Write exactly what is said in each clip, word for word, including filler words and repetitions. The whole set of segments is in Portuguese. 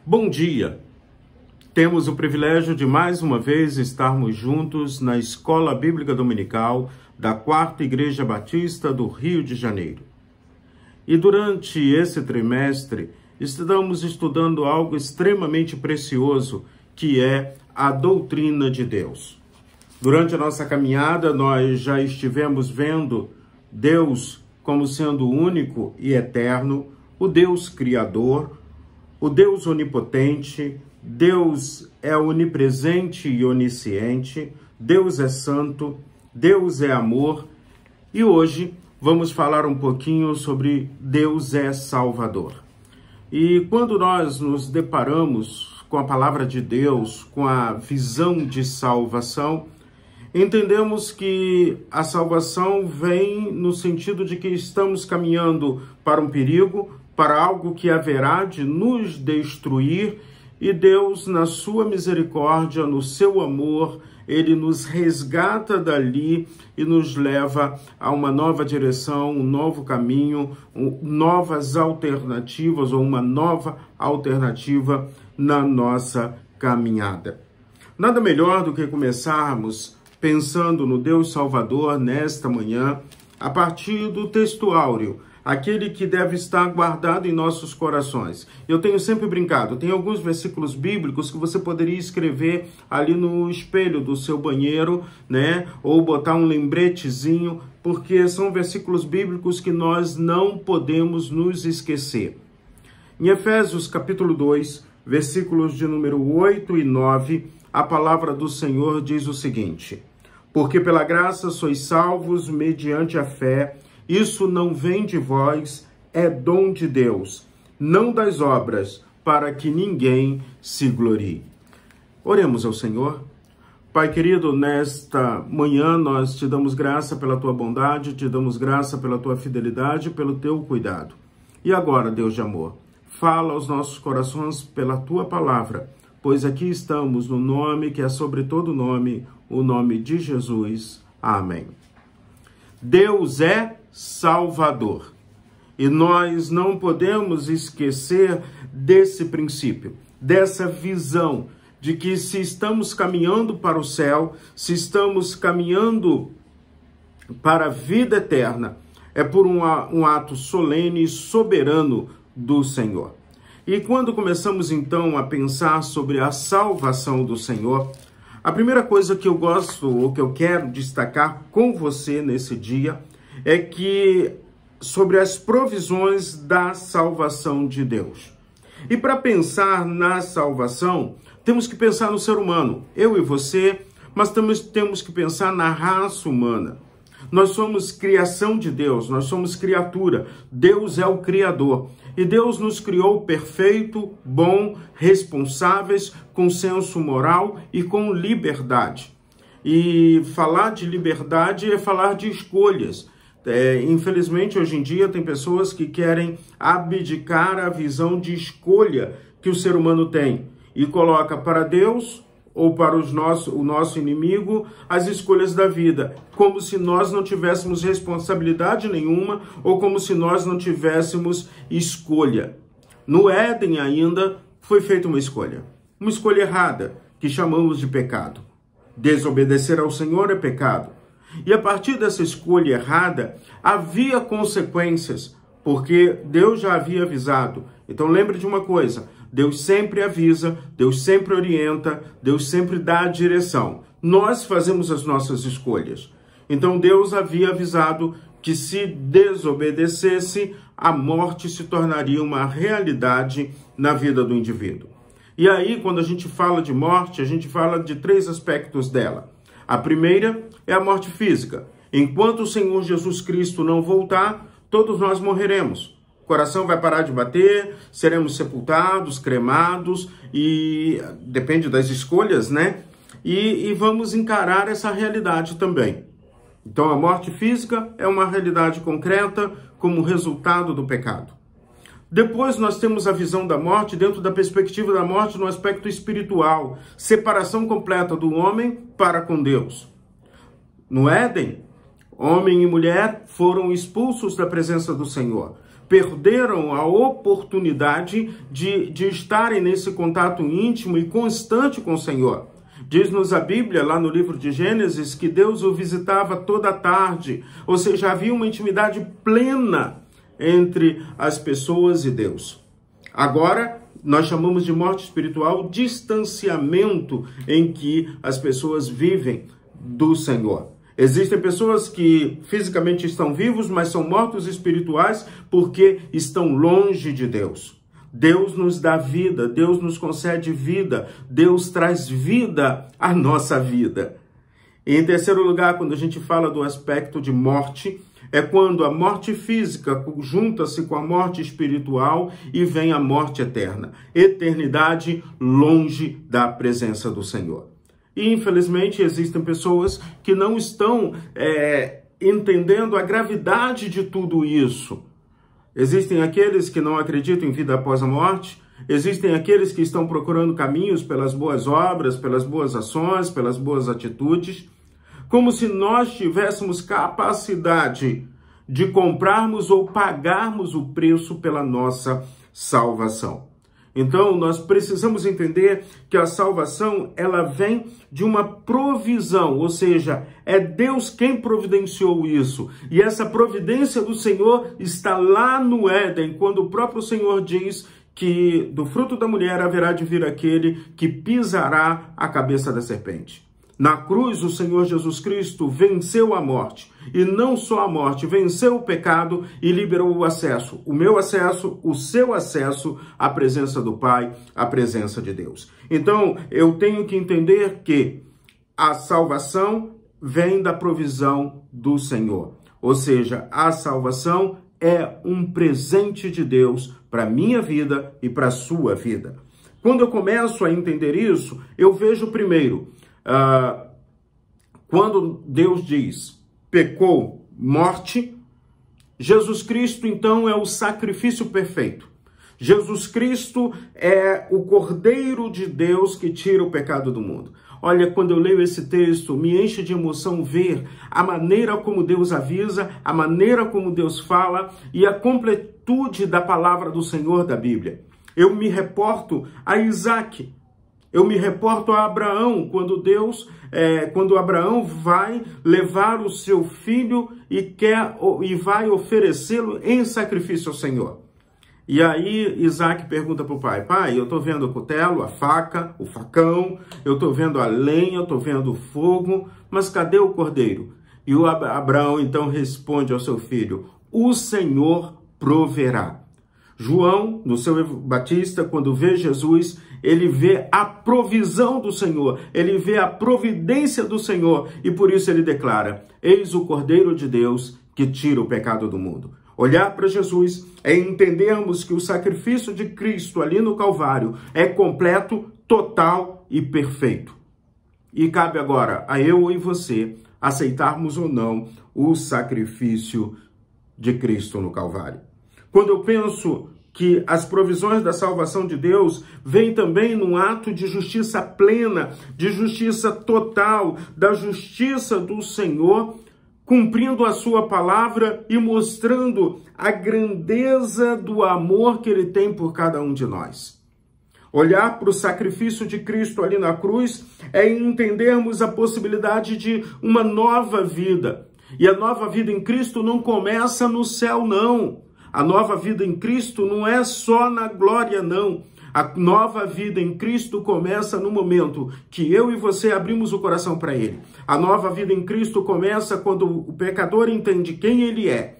Bom dia! Temos o privilégio de mais uma vez estarmos juntos na Escola Bíblica Dominical da Quarta Igreja Batista do Rio de Janeiro. E durante esse trimestre, estamos estudando algo extremamente precioso, que é a doutrina de Deus. Durante a nossa caminhada, nós já estivemos vendo Deus como sendo único e eterno, o Deus Criador, o Deus onipotente, Deus é onipresente e onisciente, Deus é santo, Deus é amor. E hoje vamos falar um pouquinho sobre Deus é Salvador. E quando nós nos deparamos com a palavra de Deus, com a visão de salvação, entendemos que a salvação vem no sentido de que estamos caminhando para um perigo, para algo que haverá de nos destruir, e Deus, na sua misericórdia, no seu amor, Ele nos resgata dali e nos leva a uma nova direção, um novo caminho, um, novas alternativas ou uma nova alternativa na nossa caminhada. Nada melhor do que começarmos pensando no Deus Salvador nesta manhã, a partir do texto áureo, aquele que deve estar guardado em nossos corações. Eu tenho sempre brincado, tem alguns versículos bíblicos que você poderia escrever ali no espelho do seu banheiro, né? Ou botar um lembretezinho, porque são versículos bíblicos que nós não podemos nos esquecer. Em Efésios capítulo dois, versículos de número oito e nove, a palavra do Senhor diz o seguinte: porque pela graça sois salvos mediante a fé. Isso não vem de vós, é dom de Deus, não das obras, para que ninguém se glorie. Oremos ao Senhor. Pai querido, nesta manhã nós te damos graça pela tua bondade, te damos graça pela tua fidelidade, pelo teu cuidado. E agora, Deus de amor, fala aos nossos corações pela tua palavra, pois aqui estamos no nome que é sobre todo nome, o nome de Jesus. Amém. Deus é Salvador. E nós não podemos esquecer desse princípio, dessa visão de que se estamos caminhando para o céu, se estamos caminhando para a vida eterna, é por um, um ato solene e soberano do Senhor. E quando começamos então a pensar sobre a salvação do Senhor, a primeira coisa que eu gosto, ou que eu quero destacar com você nesse dia, é que sobre as provisões da salvação de Deus. E para pensar na salvação, temos que pensar no ser humano, eu e você, mas também temos que pensar na raça humana. Nós somos criação de Deus, nós somos criatura, Deus é o Criador. E Deus nos criou perfeito, bom, responsáveis, com senso moral e com liberdade. E falar de liberdade é falar de escolhas. É, infelizmente, hoje em dia, tem pessoas que querem abdicar a visão de escolha que o ser humano tem e coloca para Deus ou para os nosso, o nosso inimigo as escolhas da vida, como se nós não tivéssemos responsabilidade nenhuma ou como se nós não tivéssemos escolha. No Éden ainda foi feita uma escolha, uma escolha errada, que chamamos de pecado. Desobedecer ao Senhor é pecado. E a partir dessa escolha errada, havia consequências, porque Deus já havia avisado. Então lembre de uma coisa, Deus sempre avisa, Deus sempre orienta, Deus sempre dá a direção. Nós fazemos as nossas escolhas. Então Deus havia avisado que se desobedecesse, a morte se tornaria uma realidade na vida do indivíduo. E aí, quando a gente fala de morte, a gente fala de três aspectos dela. A primeira é a morte física. Enquanto o Senhor Jesus Cristo não voltar, todos nós morreremos. O coração vai parar de bater, seremos sepultados, cremados, e depende das escolhas, né? E, e vamos encarar essa realidade também. Então, a morte física é uma realidade concreta como resultado do pecado. Depois nós temos a visão da morte dentro da perspectiva da morte no aspecto espiritual, separação completa do homem para com Deus. No Éden, homem e mulher foram expulsos da presença do Senhor. perderam a oportunidade de, de estarem nesse contato íntimo e constante com o Senhor. Diz-nos a Bíblia, lá no livro de Gênesis, que Deus o visitava toda a tarde, ou seja, havia uma intimidade plena entre as pessoas e Deus. Agora, nós chamamos de morte espiritual o distanciamento em que as pessoas vivem do Senhor. Existem pessoas que fisicamente estão vivos, mas são mortos espirituais porque estão longe de Deus. Deus nos dá vida, Deus nos concede vida, Deus traz vida à nossa vida. E em terceiro lugar, quando a gente fala do aspecto de morte, é quando a morte física junta-se com a morte espiritual e vem a morte eterna. Eternidade longe da presença do Senhor. E, infelizmente, existem pessoas que não estão é, entendendo a gravidade de tudo isso. Existem aqueles que não acreditam em vida após a morte. Existem aqueles que estão procurando caminhos pelas boas obras, pelas boas ações, pelas boas atitudes, como se nós tivéssemos capacidade de comprarmos ou pagarmos o preço pela nossa salvação. Então, nós precisamos entender que a salvação, ela vem de uma provisão, ou seja, é Deus quem providenciou isso. E essa providência do Senhor está lá no Éden, quando o próprio Senhor diz que do fruto da mulher haverá de vir aquele que pisará a cabeça da serpente. Na cruz, o Senhor Jesus Cristo venceu a morte. E não só a morte, venceu o pecado e liberou o acesso. O meu acesso, o seu acesso à presença do Pai, à presença de Deus. Então, eu tenho que entender que a salvação vem da provisão do Senhor. Ou seja, a salvação é um presente de Deus para a minha vida e para a sua vida. Quando eu começo a entender isso, eu vejo primeiro... Uh, quando Deus diz, pecou, morte, Jesus Cristo, então, é o sacrifício perfeito. Jesus Cristo é o Cordeiro de Deus que tira o pecado do mundo. Olha, quando eu leio esse texto, me enche de emoção ver a maneira como Deus avisa, a maneira como Deus fala e a completude da palavra do Senhor da Bíblia. Eu me reporto a Isaac. Eu me reporto a Abraão, quando Deus, é, quando Abraão vai levar o seu filho e, quer, e vai oferecê-lo em sacrifício ao Senhor. E aí Isaac pergunta para o pai, pai, eu estou vendo o cutelo, a faca, o facão, eu estou vendo a lenha, eu estou vendo o fogo, mas cadê o cordeiro? E o Abraão então responde ao seu filho, o Senhor proverá. João, no seu Batista, quando vê Jesus, ele vê a provisão do Senhor, ele vê a providência do Senhor e por isso ele declara, eis o Cordeiro de Deus que tira o pecado do mundo. Olhar para Jesus é entendermos que o sacrifício de Cristo ali no Calvário é completo, total e perfeito. E cabe agora a eu e você aceitarmos ou não o sacrifício de Cristo no Calvário. Quando eu penso que as provisões da salvação de Deus vêm também num ato de justiça plena, de justiça total, da justiça do Senhor, cumprindo a sua palavra e mostrando a grandeza do amor que ele tem por cada um de nós. Olhar para o sacrifício de Cristo ali na cruz é entendermos a possibilidade de uma nova vida. E a nova vida em Cristo não começa no céu, não. A nova vida em Cristo não é só na glória, não. A nova vida em Cristo começa no momento que eu e você abrimos o coração para Ele. A nova vida em Cristo começa quando o pecador entende quem ele é,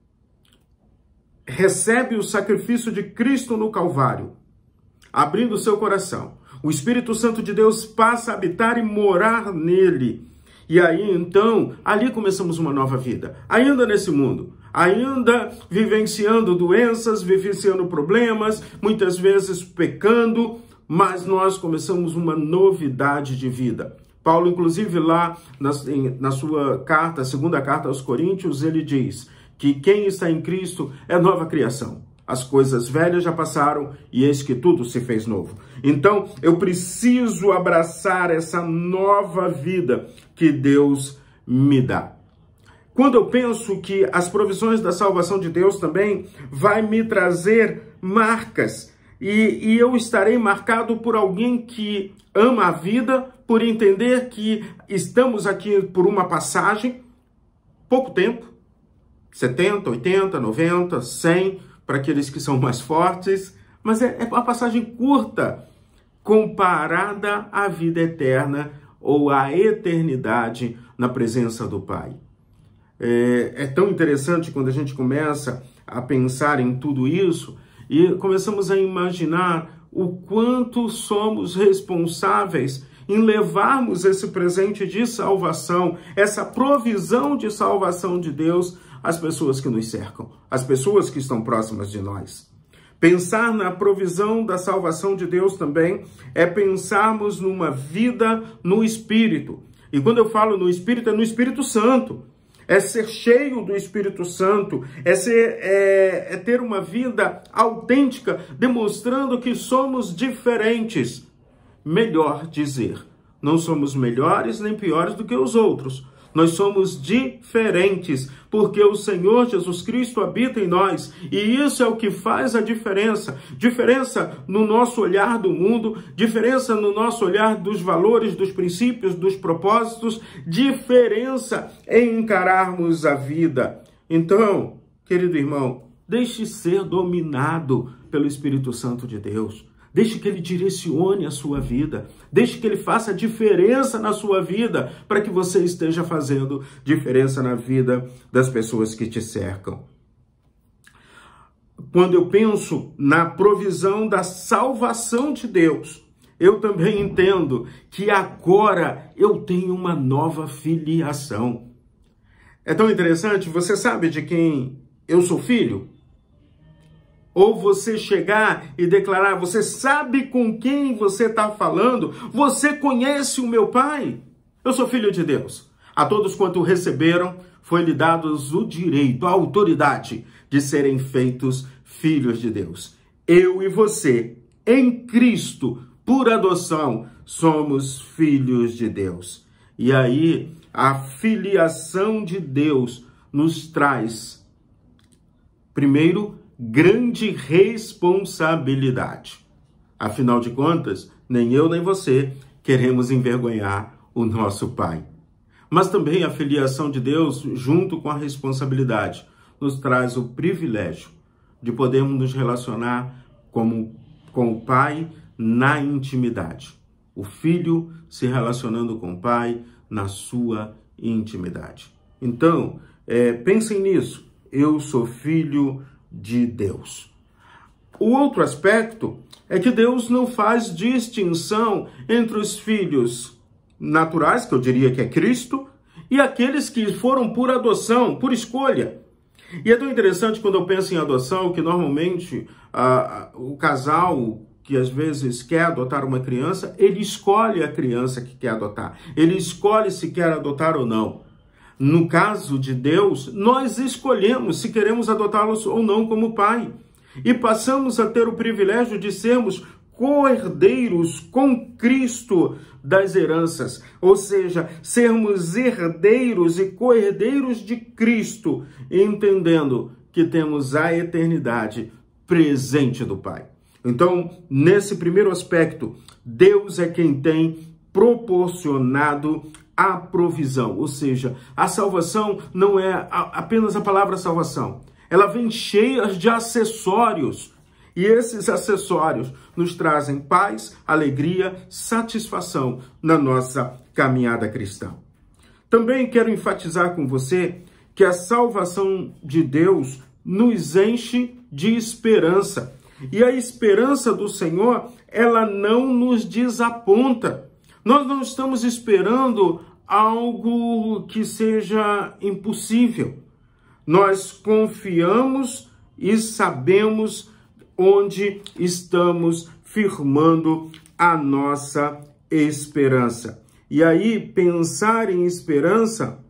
recebe o sacrifício de Cristo no Calvário, abrindo o seu coração. O Espírito Santo de Deus passa a habitar e morar nele. E aí, então, ali começamos uma nova vida, ainda nesse mundo. Ainda vivenciando doenças, vivenciando problemas, muitas vezes pecando, mas nós começamos uma novidade de vida. Paulo, inclusive, lá na, na sua carta, a segunda carta aos Coríntios, ele diz que quem está em Cristo é nova criação. As coisas velhas já passaram e eis que tudo se fez novo. Então, eu preciso abraçar essa nova vida que Deus me dá. Quando eu penso que as provisões da salvação de Deus também vai me trazer marcas, e, e eu estarei marcado por alguém que ama a vida, por entender que estamos aqui por uma passagem, pouco tempo, setenta, oitenta, noventa, cem, para aqueles que são mais fortes, mas é, é uma passagem curta, comparada à vida eterna ou à eternidade na presença do Pai. É, é tão interessante quando a gente começa a pensar em tudo isso e começamos a imaginar o quanto somos responsáveis em levarmos esse presente de salvação, essa provisão de salvação de Deus às pessoas que nos cercam, às pessoas que estão próximas de nós. Pensar na provisão da salvação de Deus também é pensarmos numa vida no Espírito. E quando eu falo no Espírito, é no Espírito Santo. É ser cheio do Espírito Santo, é, ser, é, é ter uma vida autêntica, demonstrando que somos diferentes. Melhor dizer, não somos melhores nem piores do que os outros. Nós somos diferentes, porque o Senhor Jesus Cristo habita em nós, e isso é o que faz a diferença. Diferença no nosso olhar do mundo, diferença no nosso olhar dos valores, dos princípios, dos propósitos, diferença em encararmos a vida. Então, querido irmão, deixe ser dominado pelo Espírito Santo de Deus. Deixe que ele direcione a sua vida. Deixe que ele faça diferença na sua vida, para que você esteja fazendo diferença na vida das pessoas que te cercam. Quando eu penso na provisão da salvação de Deus, eu também entendo que agora eu tenho uma nova filiação. É tão interessante, você sabe de quem eu sou filho? Ou você chegar e declarar, você sabe com quem você está falando? Você conhece o meu Pai? Eu sou filho de Deus. A todos quanto receberam, foi-lhe dados o direito, a autoridade de serem feitos filhos de Deus. Eu e você, em Cristo, por adoção, somos filhos de Deus. E aí, a filiação de Deus nos traz, primeiro, grande responsabilidade. Afinal de contas, nem eu nem você queremos envergonhar o nosso Pai. Mas também a filiação de Deus, junto com a responsabilidade, nos traz o privilégio de podermos nos relacionar como, com o Pai na intimidade. O Filho se relacionando com o Pai na sua intimidade. Então, é, pensem nisso. Eu sou filho de Deus. O outro aspecto é que Deus não faz distinção entre os filhos naturais, que eu diria que é Cristo, e aqueles que foram por adoção, por escolha. E é tão interessante quando eu penso em adoção, que normalmente ah, o casal que às vezes quer adotar uma criança, ele escolhe a criança que quer adotar. Ele escolhe se quer adotar ou não. No caso de Deus, nós escolhemos se queremos adotá-los ou não como pai. E passamos a ter o privilégio de sermos co-herdeiros com Cristo das heranças. Ou seja, sermos herdeiros e co-herdeiros de Cristo, entendendo que temos a eternidade presente do Pai. Então, nesse primeiro aspecto, Deus é quem tem proporcionado a provisão, ou seja, a salvação não é apenas a palavra salvação, ela vem cheia de acessórios, e esses acessórios nos trazem paz, alegria, satisfação na nossa caminhada cristã. Também quero enfatizar com você que a salvação de Deus nos enche de esperança, e a esperança do Senhor, ela não nos desaponta. Nós não estamos esperando algo que seja impossível. Nós confiamos e sabemos onde estamos firmando a nossa esperança. E aí, pensar em esperança,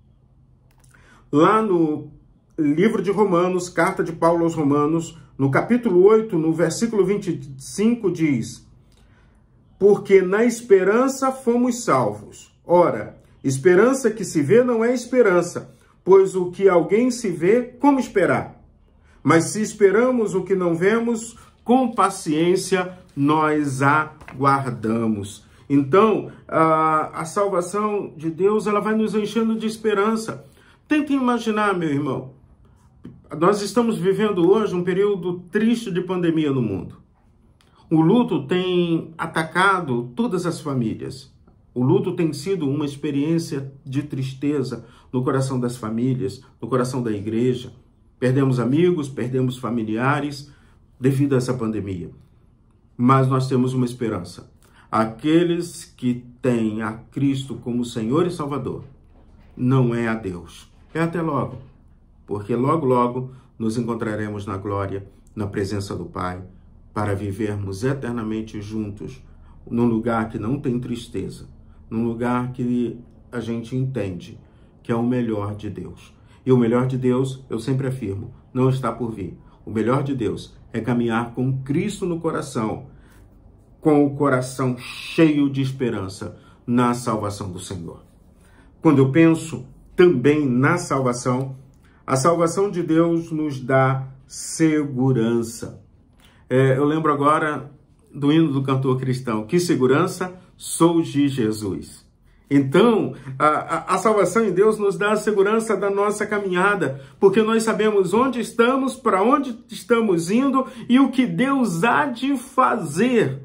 lá no livro de Romanos, carta de Paulo aos Romanos, no capítulo oito, no versículo vinte e cinco, diz: porque na esperança fomos salvos. Ora, esperança que se vê não é esperança, Pois o que alguém se vê, como esperar? Mas se esperamos o que não vemos, com paciência nós aguardamos. Então, a, a salvação de Deus, ela vai nos enchendo de esperança. Tente imaginar, meu irmão, nós estamos vivendo hoje um período triste de pandemia no mundo. O luto tem atacado todas as famílias. O luto tem sido uma experiência de tristeza no coração das famílias, no coração da igreja. Perdemos amigos, perdemos familiares devido a essa pandemia. Mas nós temos uma esperança. Aqueles que têm a Cristo como Senhor e Salvador, não é a Deus. É até logo. Porque logo, logo nos encontraremos na glória, na presença do Pai, para vivermos eternamente juntos, num lugar que não tem tristeza, num lugar que a gente entende que é o melhor de Deus. E o melhor de Deus, eu sempre afirmo, não está por vir. O melhor de Deus é caminhar com Cristo no coração, com o coração cheio de esperança na salvação do Senhor. Quando eu penso também na salvação, a salvação de Deus nos dá segurança. É, eu lembro agora do hino do cantor cristão, que segurança sou de Jesus. Então, a, a, a salvação em Deus nos dá a segurança da nossa caminhada, porque nós sabemos onde estamos, para onde estamos indo e o que Deus há de fazer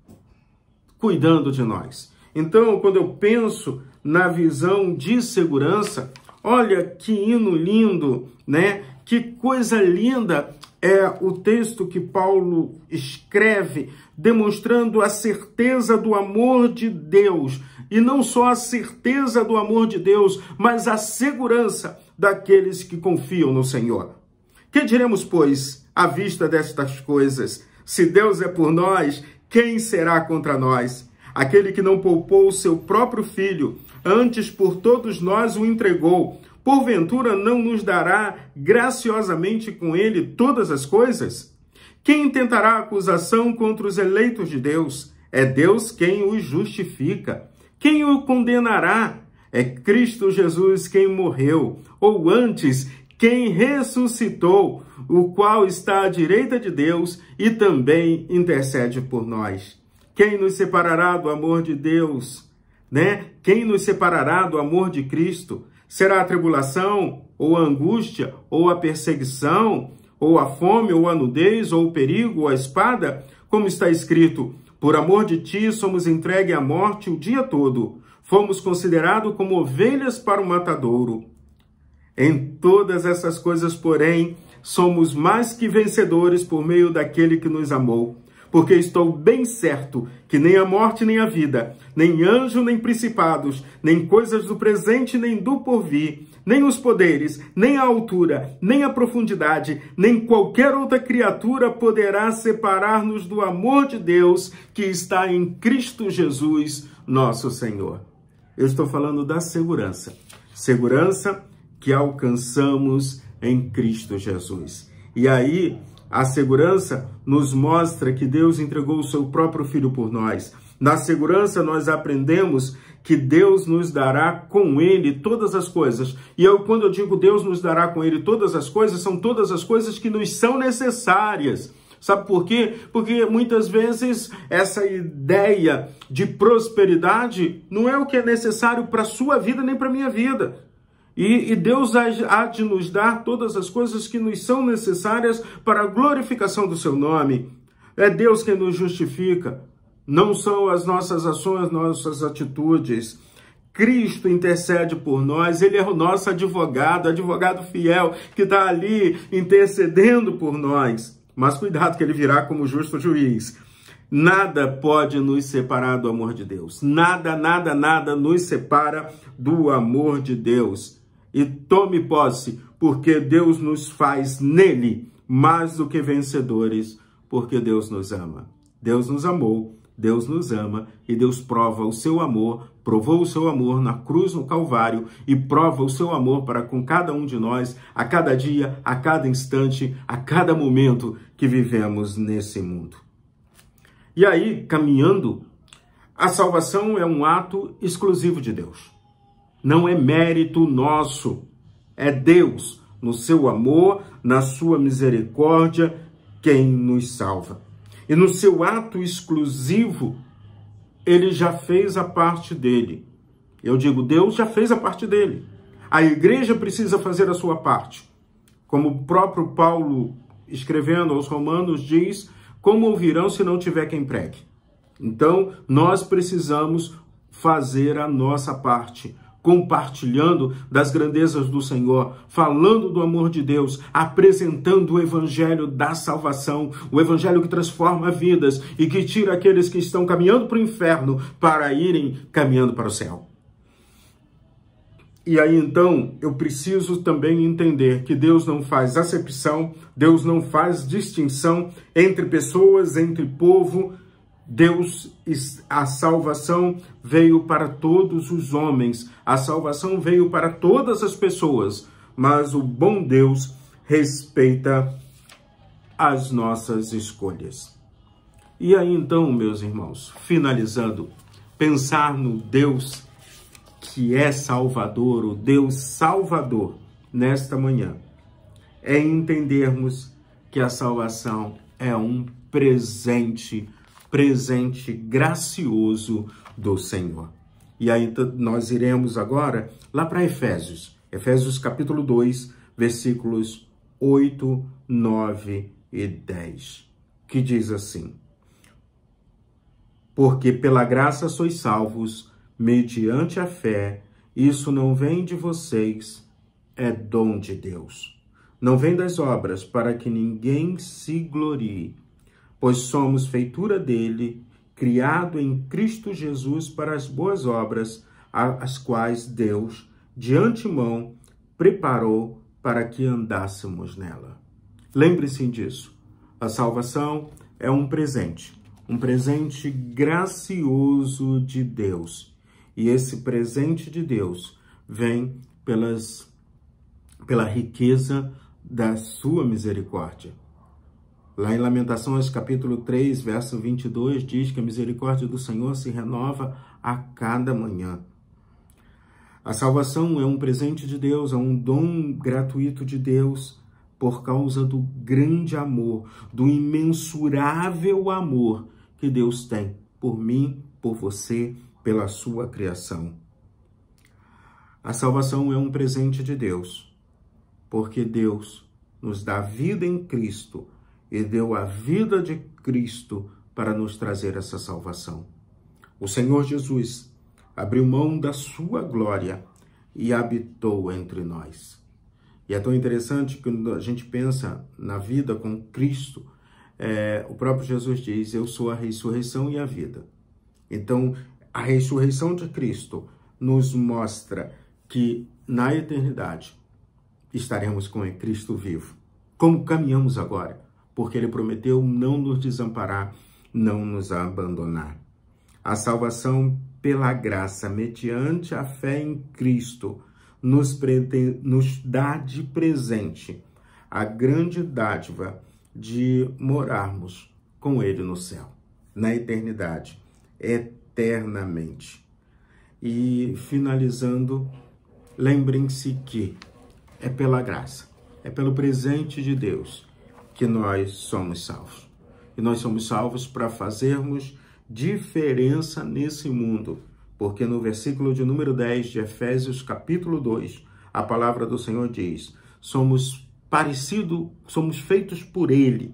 cuidando de nós. Então, quando eu penso na visão de segurança, olha que hino lindo, né? Que coisa linda é o texto que Paulo escreve, demonstrando a certeza do amor de Deus. E não só a certeza do amor de Deus, mas a segurança daqueles que confiam no Senhor. Que diremos, pois, à vista destas coisas? Se Deus é por nós, quem será contra nós? Aquele que não poupou o seu próprio filho, antes por todos nós o entregou, porventura não nos dará graciosamente com ele todas as coisas? Quem intentará acusação contra os eleitos de Deus? É Deus quem os justifica. Quem o condenará? É Cristo Jesus quem morreu, ou antes, quem ressuscitou, o qual está à direita de Deus e também intercede por nós. Quem nos separará do amor de Deus? Né? Quem nos separará do amor de Cristo? Será a tribulação, ou a angústia, ou a perseguição, ou a fome, ou a nudez, ou o perigo, ou a espada? Como está escrito, por amor de ti somos entregues à morte o dia todo. Fomos considerados como ovelhas para o matadouro. Em todas essas coisas, porém, somos mais que vencedores por meio daquele que nos amou. Porque estou bem certo que nem a morte nem a vida, nem anjo nem principados, nem coisas do presente nem do porvir, nem os poderes, nem a altura, nem a profundidade, nem qualquer outra criatura poderá separar-nos do amor de Deus que está em Cristo Jesus, nosso Senhor. Eu estou falando da segurança. Segurança que alcançamos em Cristo Jesus. E aí, a segurança nos mostra que Deus entregou o seu próprio Filho por nós. Na segurança, nós aprendemos que Deus nos dará com Ele todas as coisas. E eu, quando eu digo Deus nos dará com Ele todas as coisas, são todas as coisas que nos são necessárias. Sabe por quê? Porque muitas vezes essa ideia de prosperidade não é o que é necessário para a sua vida nem para a minha vida. E, e Deus há de nos dar todas as coisas que nos são necessárias para a glorificação do seu nome. É Deus quem nos justifica. Não são as nossas ações, nossas atitudes. Cristo intercede por nós. Ele é o nosso advogado, advogado fiel, que está ali intercedendo por nós. Mas cuidado que ele virá como justo juiz. Nada pode nos separar do amor de Deus. Nada, nada, nada nos separa do amor de Deus. E tome posse, porque Deus nos faz nele mais do que vencedores, porque Deus nos ama. Deus nos amou, Deus nos ama e Deus prova o seu amor, provou o seu amor na cruz no Calvário e prova o seu amor para com cada um de nós, a cada dia, a cada instante, a cada momento que vivemos nesse mundo. E aí, caminhando, a salvação é um ato exclusivo de Deus. Não é mérito nosso. É Deus, no seu amor, na sua misericórdia, quem nos salva. E no seu ato exclusivo, ele já fez a parte dele. Eu digo, Deus já fez a parte dele. A igreja precisa fazer a sua parte. Como o próprio Paulo, escrevendo aos Romanos, diz, como ouvirão se não tiver quem pregue? Então, nós precisamos fazer a nossa parte, compartilhando das grandezas do Senhor, falando do amor de Deus, apresentando o evangelho da salvação, o evangelho que transforma vidas e que tira aqueles que estão caminhando para o inferno para irem caminhando para o céu. E aí, então, eu preciso também entender que Deus não faz acepção, Deus não faz distinção entre pessoas, entre povo. Deus, a salvação veio para todos os homens, a salvação veio para todas as pessoas, mas o bom Deus respeita as nossas escolhas. E aí, então, meus irmãos, finalizando, pensar no Deus que é Salvador, o Deus Salvador, nesta manhã, é entendermos que a salvação é um presente, presente gracioso do Senhor. E aí nós iremos agora lá para Efésios, Efésios capítulo dois, versículos oito, nove e dez, que diz assim: porque pela graça sois salvos, mediante a fé, isso não vem de vocês, é dom de Deus. Não vem das obras, para que ninguém se glorie, pois somos feitura dele, criado em Cristo Jesus para as boas obras, as quais Deus, de antemão, preparou para que andássemos nela. Lembre-se disso. A salvação é um presente, um presente gracioso de Deus. E esse presente de Deus vem pelas, pela riqueza da sua misericórdia. Lá em Lamentações, capítulo três, verso vinte e dois, diz que a misericórdia do Senhor se renova a cada manhã. A salvação é um presente de Deus, é um dom gratuito de Deus, por causa do grande amor, do imensurável amor que Deus tem por mim, por você, pela sua criação. A salvação é um presente de Deus, porque Deus nos dá vida em Cristo e deu a vida de Cristo para nos trazer essa salvação. O Senhor Jesus abriu mão da sua glória e habitou entre nós. E é tão interessante que quando a gente pensa na vida com Cristo, é, o próprio Jesus diz, eu sou a ressurreição e a vida. Então, a ressurreição de Cristo nos mostra que na eternidade estaremos com Cristo vivo. Como caminhamos agora? Porque ele prometeu não nos desamparar, não nos abandonar. A salvação pela graça, mediante a fé em Cristo, nos, nos dá de presente a grande dádiva de morarmos com ele no céu, na eternidade, eternamente. E finalizando, lembrem-se que é pela graça, é pelo presente de Deus que nós somos salvos. E nós somos salvos para fazermos diferença nesse mundo, porque no versículo de número dez de Efésios capítulo dois, a palavra do Senhor diz, somos parecidos, somos feitos por ele,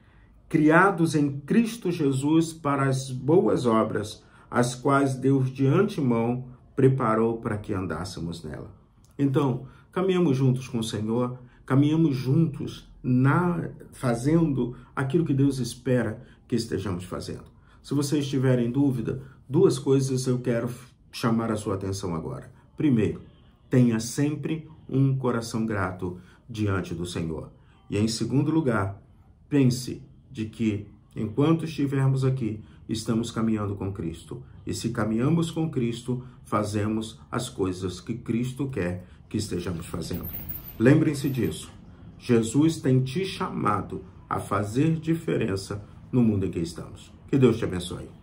criados em Cristo Jesus para as boas obras, as quais Deus de antemão preparou para que andássemos nela. Então, caminhamos juntos com o Senhor, caminhamos juntos na, fazendo aquilo que Deus espera que estejamos fazendo. Se vocês tiverem dúvida, duas coisas eu quero chamar a sua atenção agora. Primeiro, tenha sempre um coração grato diante do Senhor. E em segundo lugar, pense de que, enquanto estivermos aqui, estamos caminhando com Cristo. E se caminhamos com Cristo, fazemos as coisas que Cristo quer que estejamos fazendo. Lembrem-se disso. Jesus tem te chamado a fazer diferença no mundo em que estamos. Que Deus te abençoe.